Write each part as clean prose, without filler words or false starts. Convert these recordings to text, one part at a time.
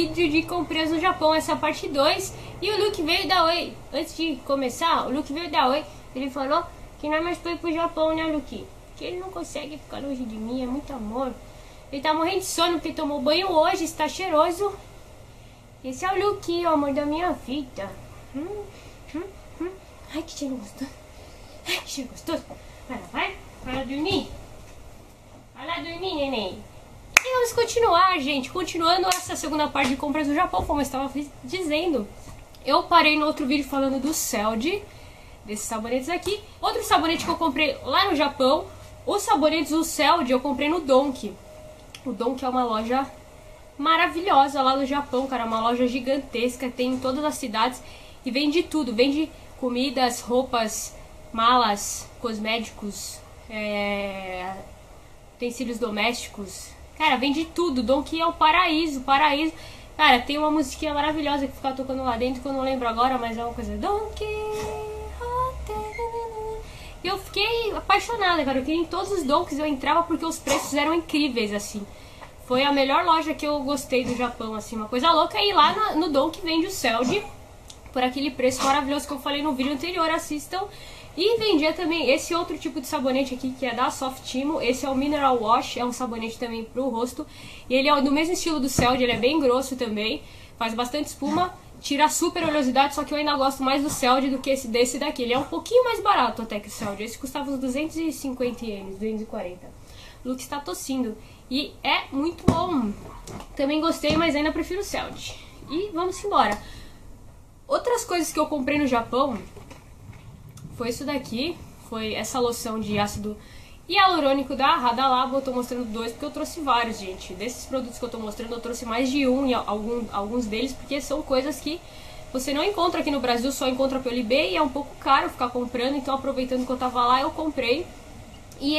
vídeo de compras no Japão, essa parte 2. E o Luke veio dar oi. Antes de começar, o Luke veio dar oi. Ele falou que não é mais pra ir pro Japão, né, Luke? Que ele não consegue ficar longe de mim, é muito amor. Ele tá morrendo de sono porque tomou banho hoje, está cheiroso. Esse é o Luke, o amor da minha vida. Ai, que cheiro gostoso. Ai, que cheiro gostoso. Vai lá dormir. Vai lá dormir, neném. E vamos continuar, gente. Continuando essa segunda parte de compras no Japão, como eu estava dizendo. Eu parei no outro vídeo falando do Celd, desses sabonetes aqui. Outro sabonete que eu comprei lá no Japão. Os sabonetes do Celd eu comprei no Donki. O Donki é uma loja maravilhosa lá no Japão, cara. Uma loja gigantesca, tem em todas as cidades. E vende tudo, vende comidas, roupas, malas, cosméticos, utensílios domésticos. Cara, vende tudo. Donki é o paraíso, paraíso. Cara, tem uma musiquinha maravilhosa que fica tocando lá dentro que eu não lembro agora, mas é uma coisa... Donki... E eu fiquei apaixonada, cara. Eu queria em todos os Donks, eu entrava porque os preços eram incríveis, assim. Foi a melhor loja que eu gostei do Japão, assim. Uma coisa louca. E lá no Donki vende o Celd por aquele preço maravilhoso que eu falei no vídeo anterior. Assistam. E vendia também esse outro tipo de sabonete aqui, que é da Softimo. Esse é o Mineral Wash, é um sabonete também pro rosto. E ele é do mesmo estilo do Celd, ele é bem grosso também. Faz bastante espuma, tira super oleosidade, só que eu ainda gosto mais do Celd do que desse daqui. Ele é um pouquinho mais barato até que o Celd. Esse custava uns 250 ienes, 240. O Luke está tossindo. E é muito bom. Também gostei, mas ainda prefiro o Celd. E vamos embora. Outras coisas que eu comprei no Japão... Foi isso daqui, foi essa loção de ácido hialurônico da Hada Labo. Eu tô mostrando dois porque eu trouxe vários, gente. Desses produtos que eu tô mostrando, eu trouxe mais de um, e alguns deles, porque são coisas que você não encontra aqui no Brasil, só encontra pelo eBay e é um pouco caro ficar comprando. Então, aproveitando que eu tava lá, eu comprei. E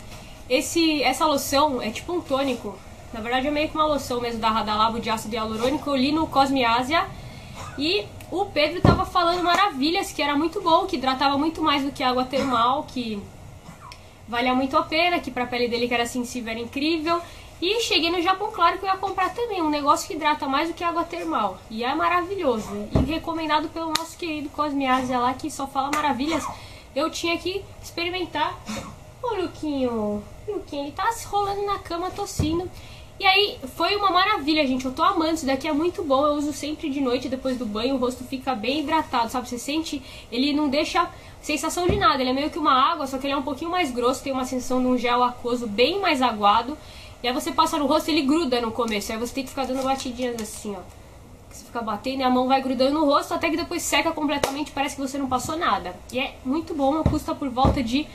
essa loção é tipo um tônico. Na verdade, é meio que uma loção mesmo da Hada Labo de ácido hialurônico. Eu li no Cosme Asia e... o Pedro tava falando maravilhas, que era muito bom, que hidratava muito mais do que água termal, que valia muito a pena, que pra pele dele que era sensível era incrível. E cheguei no Japão, claro que eu ia comprar também um negócio que hidrata mais do que água termal. E é maravilhoso. E recomendado pelo nosso querido Cosme Asia lá, que só fala maravilhas. Eu tinha que experimentar. Ô, Luquinho, ele tá se rolando na cama, tossindo. E aí, foi uma maravilha, gente. Eu tô amando, isso daqui é muito bom. Eu uso sempre de noite, depois do banho. O rosto fica bem hidratado, sabe? Você sente, ele não deixa sensação de nada. Ele é meio que uma água, só que ele é um pouquinho mais grosso. Tem uma sensação de um gel aquoso bem mais aguado. E aí você passa no rosto, ele gruda no começo. Aí você tem que ficar dando batidinhas assim, ó. Você fica batendo e a mão vai grudando no rosto, até que depois seca completamente. Parece que você não passou nada. E é muito bom, custa por volta de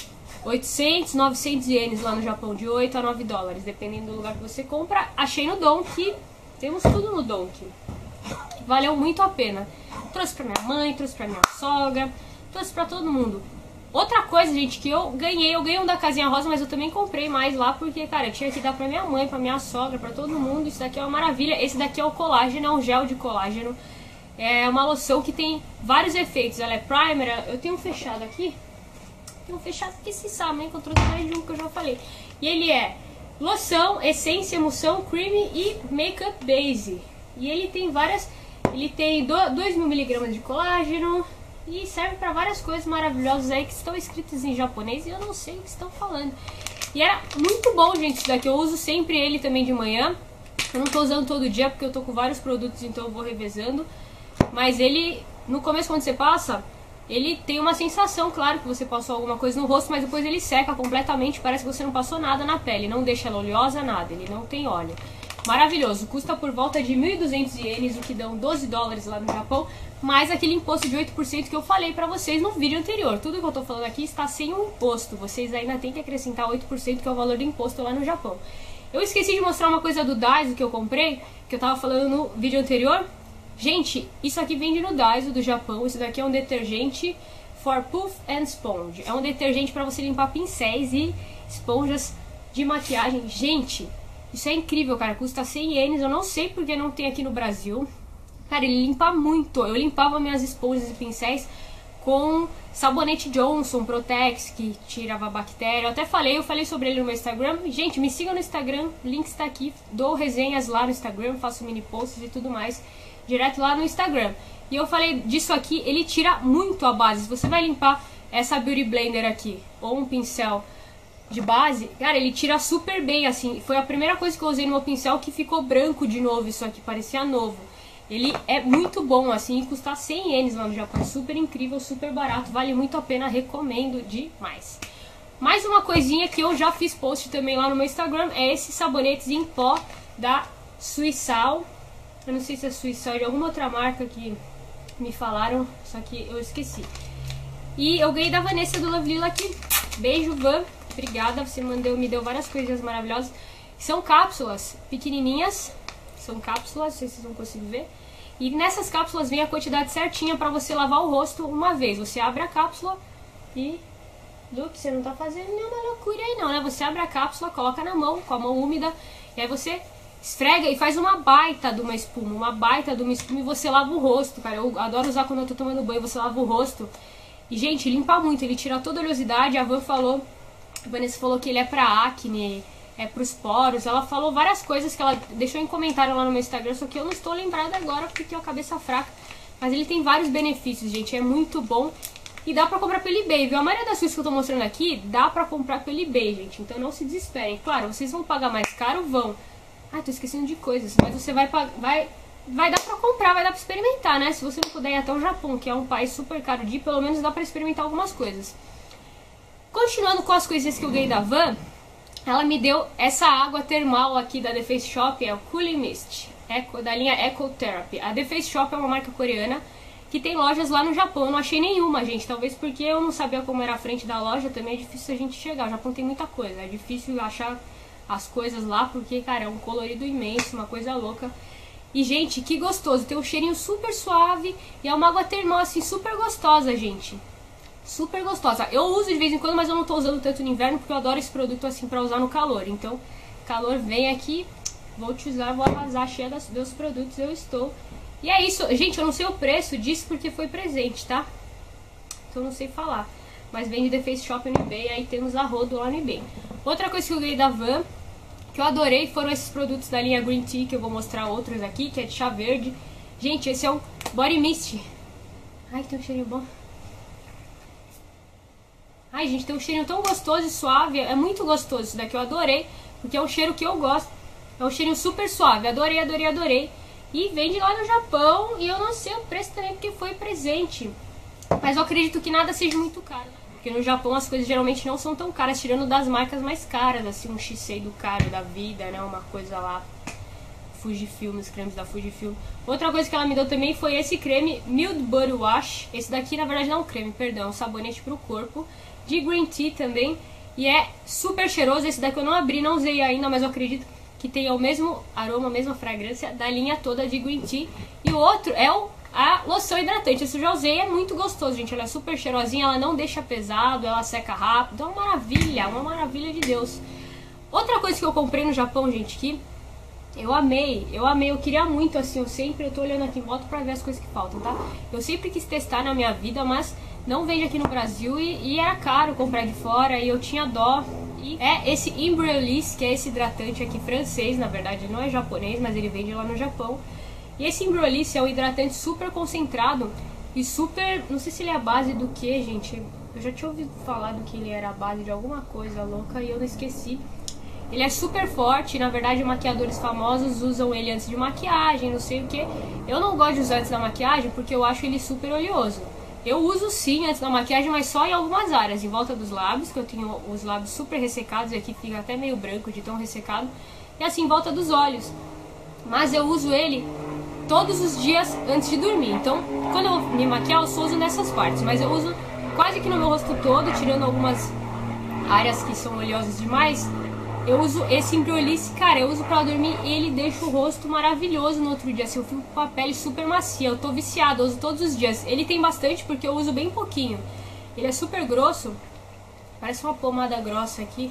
800, 900 ienes lá no Japão, de 8 a 9 dólares, dependendo do lugar que você compra. Achei no Donki, temos tudo no Donki. Valeu muito a pena. Trouxe pra minha mãe, trouxe pra minha sogra, trouxe pra todo mundo. Outra coisa, gente, que eu ganhei um da Casinha Rosa, mas eu também comprei mais lá, porque, cara, eu tinha que dar pra minha mãe, pra minha sogra, pra todo mundo. Isso daqui é uma maravilha. Esse daqui é o colágeno, é um gel de colágeno. É uma loção que tem vários efeitos. Ela é primer, eu tenho um fechado aqui. Tem um fechado que se sabe, né? Que eu trouxe mais de um que eu já falei. E ele é loção, essência, emulsão, cream e makeup base. E ele tem várias... Ele tem 2.000 mg de colágeno. E serve pra várias coisas maravilhosas aí que estão escritas em japonês. E eu não sei o que estão falando. E era muito bom, gente, isso daqui. Eu uso sempre ele também de manhã. Eu não tô usando todo dia porque eu tô com vários produtos, então eu vou revezando. Mas ele, no começo, quando você passa... Ele tem uma sensação, claro, que você passou alguma coisa no rosto, mas depois ele seca completamente, parece que você não passou nada na pele, não deixa ela oleosa, nada, ele não tem óleo. Maravilhoso, custa por volta de 1.200 ienes, o que dão 12 dólares lá no Japão, mais aquele imposto de 8% que eu falei pra vocês no vídeo anterior. Tudo que eu tô falando aqui está sem o imposto, vocês ainda tem que acrescentar 8%, que é o valor do imposto lá no Japão. Eu esqueci de mostrar uma coisa do Daiso que eu comprei, que eu tava falando no vídeo anterior. Gente, isso aqui vende no Daiso do Japão. Isso daqui é um detergente for Puff and Sponge. É um detergente para você limpar pincéis e esponjas de maquiagem. Gente, isso é incrível, cara. Custa 100 ienes. Eu não sei porque não tem aqui no Brasil. Cara, ele limpa muito. Eu limpava minhas esponjas e pincéis com sabonete Johnson Protex, que tirava bactéria. Eu falei sobre ele no meu Instagram. Gente, me sigam no Instagram, o link está aqui. Dou resenhas lá no Instagram, faço mini posts e tudo mais, direto lá no Instagram. E eu falei disso aqui, ele tira muito a base. Se você vai limpar essa Beauty Blender aqui, ou um pincel de base, cara, ele tira super bem, assim. Foi a primeira coisa que eu usei no meu pincel que ficou branco de novo, isso aqui, parecia novo. Ele é muito bom, assim, e custa 100 ienes lá no Japão, super incrível, super barato, vale muito a pena, recomendo demais. Mais uma coisinha que eu já fiz post também lá no meu Instagram, é esses sabonetes em pó da Suissal. Eu não sei se é Suissal, é de alguma outra marca que me falaram, só que eu esqueci. E eu ganhei da Vanessa do Love Lila aqui. Beijo, Van. Obrigada, você me deu várias coisinhas maravilhosas. São cápsulas pequenininhas. São cápsulas, não sei se vocês vão conseguir ver. E nessas cápsulas vem a quantidade certinha pra você lavar o rosto uma vez. Você abre a cápsula e... Luke, você não tá fazendo nenhuma loucura aí não, né? Você abre a cápsula, coloca na mão, com a mão úmida. E aí você esfrega e faz uma baita de uma espuma. Uma baita de uma espuma e você lava o rosto, cara. Eu adoro usar quando eu tô tomando banho, você lava o rosto. E, gente, limpa muito, ele tira toda a oleosidade. A Vanessa falou que ele é pra acne, é pros poros. Ela falou várias coisas que ela deixou em comentário lá no meu Instagram, só que eu não estou lembrada agora porque eu a cabeça fraca. Mas ele tem vários benefícios, gente, é muito bom. E dá pra comprar pelo eBay, viu? A maioria das coisas que eu tô mostrando aqui, dá pra comprar pelo eBay, gente. Então não se desesperem. Claro, vocês vão pagar mais caro, vão. Ai, tô esquecendo de coisas. Mas você vai dar pra comprar, vai dar pra experimentar, né? Se você não puder ir até o Japão, que é um país super caro de ir, pelo menos dá pra experimentar algumas coisas. Continuando com as coisinhas que eu ganhei da Van, ela me deu essa água termal aqui da The Face Shop, é o Cooling Mist, da linha Eco Therapy. A The Face Shop é uma marca coreana que tem lojas lá no Japão. Eu não achei nenhuma, gente, talvez porque eu não sabia como era a frente da loja, também é difícil a gente chegar. O Japão tem muita coisa, é difícil achar as coisas lá, porque, cara, é um colorido imenso, uma coisa louca. E, gente, que gostoso, tem um cheirinho super suave e é uma água termal, assim, super gostosa, gente. Super gostosa. Eu uso de vez em quando, mas eu não tô usando tanto no inverno, porque eu adoro esse produto, assim, pra usar no calor. Então, calor vem aqui, vou te usar, vou arrasar, cheia dos meus produtos, eu estou. E é isso, gente, eu não sei o preço disso porque foi presente, tá? Então eu não sei falar. Mas vem de The Face Shop no eBay, aí temos a rodo lá no eBay. Outra coisa que eu ganhei da Van, que eu adorei, foram esses produtos da linha Green Tea, que eu vou mostrar outros aqui, que é de chá verde. Gente, esse é o Body Mist. Ai, tem um cheirinho bom. Ai, gente, tem um cheirinho tão gostoso e suave. É muito gostoso isso daqui, eu adorei, porque é um cheiro que eu gosto. É um cheirinho super suave, adorei, adorei, adorei. E vende lá no Japão, e eu não sei o preço também, porque foi presente. Mas eu acredito que nada seja muito caro, porque no Japão as coisas geralmente não são tão caras, tirando das marcas mais caras, assim, um Shiseido caro da vida, né, uma coisa lá, Fujifilm, os cremes da Fujifilm. Outra coisa que ela me deu também foi esse creme Mild Body Wash. Esse daqui, na verdade, não é um creme, perdão, é um sabonete pro corpo, de Green Tea também, e é super cheiroso. Esse daqui eu não abri, não usei ainda, mas eu acredito que tenha o mesmo aroma, a mesma fragrância da linha toda de Green Tea. E o outro é a loção hidratante. Esse eu já usei, é muito gostoso, gente. Ela é super cheirosinha, ela não deixa pesado, ela seca rápido. É uma maravilha de Deus. Outra coisa que eu comprei no Japão, gente, que eu amei, eu queria muito, assim, eu tô olhando aqui em volta pra ver as coisas que faltam, tá? Eu sempre quis testar na minha vida, mas não vende aqui no Brasil e era caro comprar de fora e eu tinha dó. E é esse Embryolisse, que é esse hidratante aqui francês, na verdade não é japonês, mas ele vende lá no Japão. E esse Embryolisse é um hidratante super concentrado e super, não sei se ele é a base do que, gente. Eu já tinha ouvido falar do que ele era a base de alguma coisa louca e eu não esqueci. Ele é super forte, na verdade maquiadores famosos usam ele antes de maquiagem, não sei o que. Eu não gosto de usar antes da maquiagem porque eu acho ele super oleoso. Eu uso sim antes da maquiagem, mas só em algumas áreas, em volta dos lábios, que eu tenho os lábios super ressecados e aqui fica até meio branco de tão ressecado. E assim, em volta dos olhos. Mas eu uso ele todos os dias antes de dormir. Então, quando eu me maquiar, eu só uso nessas partes. Mas eu uso quase que no meu rosto todo, tirando algumas áreas que são oleosas demais. Eu uso esse Embryolisse, cara, eu uso pra dormir e ele deixa o rosto maravilhoso no outro dia, assim, eu fico com a pele super macia, eu tô viciada, eu uso todos os dias. Ele tem bastante porque eu uso bem pouquinho. Ele é super grosso, parece uma pomada grossa aqui.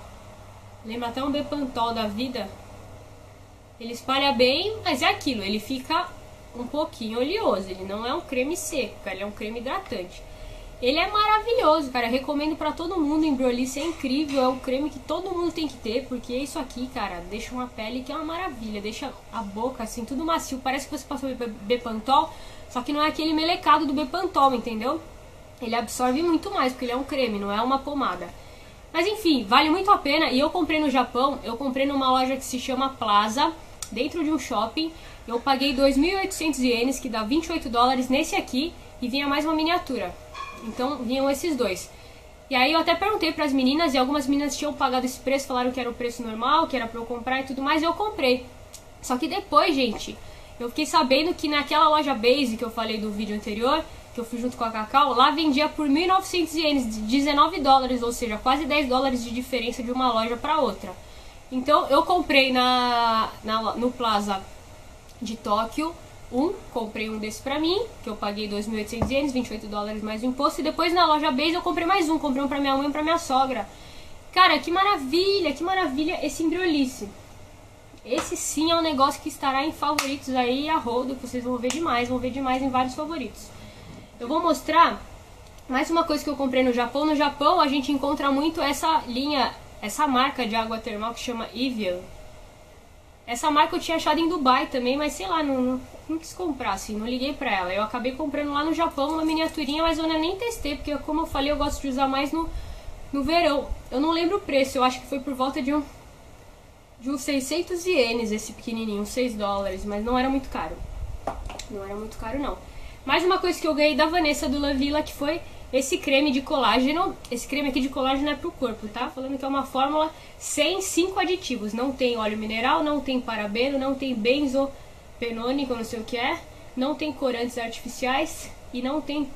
Lembra até um Bepantol da vida. Ele espalha bem, mas é aquilo, ele fica um pouquinho oleoso, ele não é um creme seco, ele é um creme hidratante. Ele é maravilhoso, cara. Eu recomendo pra todo mundo. Embryoliss é incrível. É um creme que todo mundo tem que ter. Porque isso aqui, cara, deixa uma pele que é uma maravilha. Deixa a boca, assim, tudo macio. Parece que você passou Bepantol. Só que não é aquele melecado do Bepantol, entendeu? Ele absorve muito mais, porque ele é um creme, não é uma pomada. Mas enfim, vale muito a pena. E eu comprei no Japão. Eu comprei numa loja que se chama Plaza, dentro de um shopping. Eu paguei 2.800 ienes, que dá 28 dólares nesse aqui. E vinha mais uma miniatura. Então vinham esses dois. E aí eu até perguntei pras meninas, e algumas meninas tinham pagado esse preço, falaram que era o preço normal, que era pra eu comprar e tudo mais, e eu comprei. Só que depois, gente, eu fiquei sabendo que naquela loja Base que eu falei do vídeo anterior, que eu fui junto com a Cacau, lá vendia por 1.900 ienes, 19 dólares, ou seja, quase 10 dólares de diferença de uma loja pra outra. Então eu comprei no Plaza de Tóquio, comprei um desse pra mim, que eu paguei 2.800 ienes, 28 dólares mais o imposto, e depois na loja Base eu comprei mais um, comprei um pra minha mãe e um pra minha sogra. Cara, que maravilha esse Embryoliss. Esse sim é um negócio que estará em favoritos aí a rodo, que vocês vão ver demais em vários favoritos. Eu vou mostrar mais uma coisa que eu comprei no Japão. No Japão a gente encontra muito essa linha, essa marca de água termal que chama Evian. Essa marca eu tinha achado em Dubai também, mas sei lá, não quis comprar, assim, não liguei pra ela. Eu acabei comprando lá no Japão uma miniaturinha, mas eu nem testei, porque como eu falei, eu gosto de usar mais no verão. Eu não lembro o preço, eu acho que foi por volta de uns 600 ienes esse pequenininho, 6 dólares, mas não era muito caro. Não era muito caro, não. Mais uma coisa que eu ganhei da Vanessa do La Villa, que foi esse creme de colágeno. Esse creme aqui de colágeno é pro corpo, tá? Falando que é uma fórmula sem 5 aditivos. Não tem óleo mineral, não tem parabeno, não tem benzopenônico, não sei o que é. Não tem corantes artificiais e não tem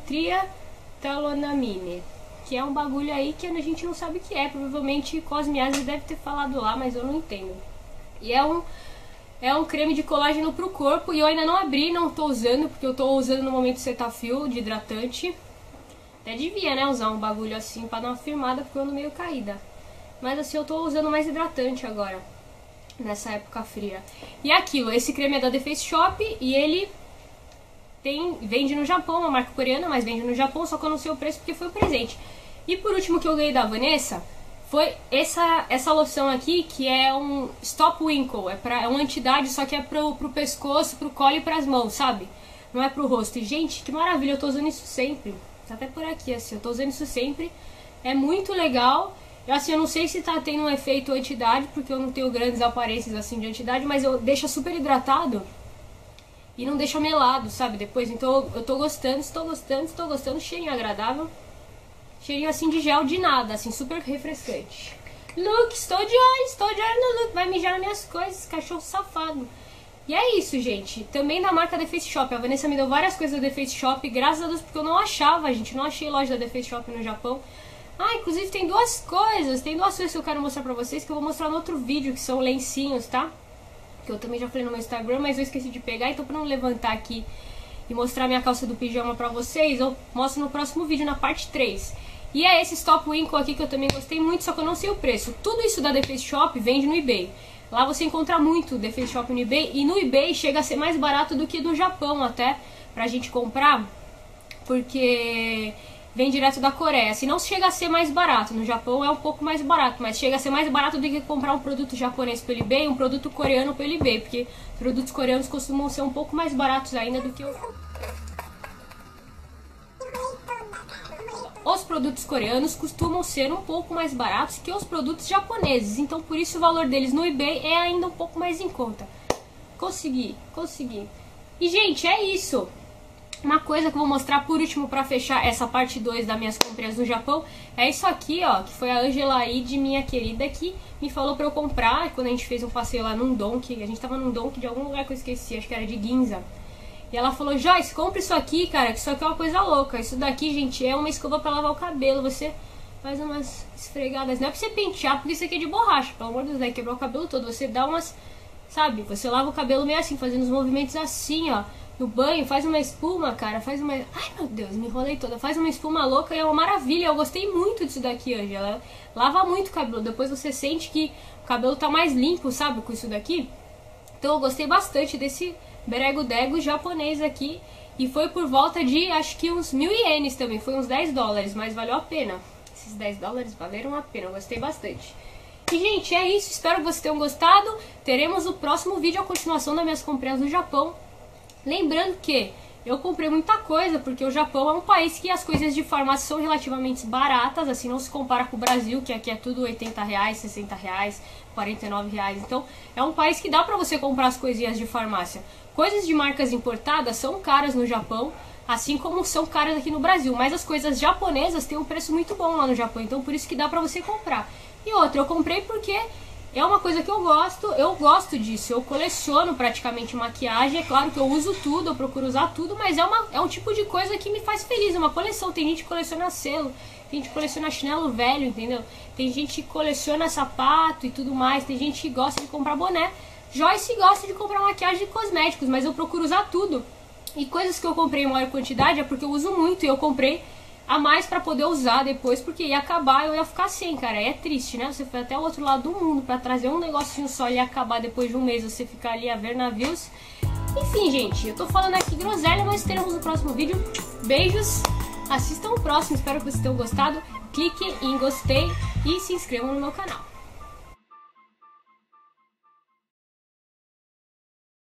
triatalonamine, que é um bagulho aí que a gente não sabe o que é. Provavelmente Cosmiase deve ter falado lá, mas eu não entendo. E é um creme de colágeno pro corpo, e eu ainda não abri, não tô usando, porque eu tô usando no momento Cetaphil de hidratante. Até devia, né, usar um bagulho assim pra dar uma firmada, porque eu ando meio caída. Mas assim, eu tô usando mais hidratante agora, nessa época fria. E é aquilo, esse creme é da The Face Shop, e ele vende no Japão, uma marca coreana, mas vende no Japão, só que eu não sei o preço porque foi um presente. E por último que eu ganhei da Vanessa foi essa loção aqui, que é um Stop Wrinkle, é um anti-idade, só que é pro pescoço, pro colo e pras mãos, sabe? Não é pro rosto. E gente, que maravilha, eu tô usando isso sempre. Tá até por aqui, assim, eu tô usando isso sempre. É muito legal. Eu não sei se tá tendo um efeito anti-idade, porque eu não tenho grandes aparências assim de anti-idade, mas deixa super hidratado e não deixa melado, sabe? Depois, então eu tô gostando, estou gostando, cheirinho agradável. Cheirinho assim de gel de nada, assim, super refrescante. Luke, estou de olho no Luke, vai mijar nas minhas coisas, cachorro safado. E é isso, gente. Também da marca The Face Shop. A Vanessa me deu várias coisas da The Face Shop, graças a Deus, porque eu não achava, gente. Não achei loja da The Face Shop no Japão. Ah, inclusive tem duas coisas que eu quero mostrar pra vocês, que eu vou mostrar no outro vídeo, que são lencinhos, tá? Que eu também já falei no meu Instagram, mas eu esqueci de pegar, então pra não levantar aqui e mostrar minha calça do pijama pra vocês, eu mostro no próximo vídeo, na parte 3. E é esse Stop Wrinkle aqui que eu também gostei muito, só que eu não sei o preço. Tudo isso da The Face Shop vende no eBay. Lá você encontra muito The Face Shop no eBay, e no eBay chega a ser mais barato do que no Japão até, pra gente comprar, porque vem direto da Coreia. Se não chega a ser mais barato, no Japão é um pouco mais barato, mas chega a ser mais barato do que comprar um produto japonês pelo eBay, um produto coreano pelo eBay, porque produtos coreanos costumam ser um pouco mais baratos ainda do que os produtos coreanos costumam ser um pouco mais baratos que os produtos japoneses, então por isso o valor deles no eBay é ainda um pouco mais em conta. Consegui. E gente, é isso. Uma coisa que eu vou mostrar por último pra fechar essa parte 2 das minhas compras no Japão é isso aqui, ó, que foi a Angela Aide, minha querida, que me falou pra eu comprar quando a gente fez um passeio lá num Donki. A gente tava num Donki de algum lugar que eu esqueci, acho que era de Ginza. E ela falou, Joyce, compre isso aqui, cara, que isso aqui é uma coisa louca. Isso daqui, gente, é uma escova pra lavar o cabelo. Você faz umas esfregadas, não é pra você pentear, porque isso aqui é de borracha. Pelo amor de Deus, vai quebrar o cabelo todo. Você dá umas, sabe, você lava o cabelo meio assim, fazendo os movimentos assim, ó. No banho, faz uma espuma, cara, faz uma... Ai, meu Deus, me enrolei toda. Faz uma espuma louca e é uma maravilha. Eu gostei muito disso daqui, Angela. Lava muito o cabelo. Depois você sente que o cabelo tá mais limpo, sabe, com isso daqui. Então eu gostei bastante desse Berego Dego japonês aqui. E foi por volta de, acho que uns 1.000 ienes também, foi uns 10 dólares, mas valeu a pena. Esses 10 dólares valeram a pena, eu gostei bastante. E, gente, é isso, espero que vocês tenham gostado. Teremos o próximo vídeo, a continuação das minhas compras no Japão. Lembrando que eu comprei muita coisa, porque o Japão é um país que as coisas de farmácia são relativamente baratas, assim, não se compara com o Brasil, que aqui é tudo R$80, R$60, R$49. Então, é um país que dá pra você comprar as coisinhas de farmácia. Coisas de marcas importadas são caras no Japão, assim como são caras aqui no Brasil. Mas as coisas japonesas têm um preço muito bom lá no Japão, então por isso que dá pra você comprar. E outra, eu comprei porque é uma coisa que eu gosto disso, eu coleciono praticamente maquiagem, é claro que eu uso tudo, eu procuro usar tudo, mas é um tipo de coisa que me faz feliz, é uma coleção. Tem gente que coleciona selo, tem gente que coleciona chinelo velho, entendeu? Tem gente que coleciona sapato e tudo mais, tem gente que gosta de comprar boné. Joyce gosta de comprar maquiagem e cosméticos, mas eu procuro usar tudo. E coisas que eu comprei em maior quantidade é porque eu uso muito e eu comprei a mais pra poder usar depois, porque ia acabar e eu ia ficar sem, cara. É triste, né? Você foi até o outro lado do mundo pra trazer um negocinho só e ia acabar depois de um mês, você ficar ali a ver navios. Enfim, gente, eu tô falando aqui groselha, mas teremos no próximo vídeo. Beijos, assistam o próximo, espero que vocês tenham gostado. Cliquem em gostei e se inscrevam no meu canal.